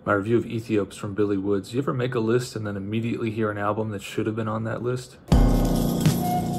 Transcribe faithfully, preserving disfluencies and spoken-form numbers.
my review of Aethiopes from Billy Woods. You ever make a list and then immediately hear an album that should have been on that list?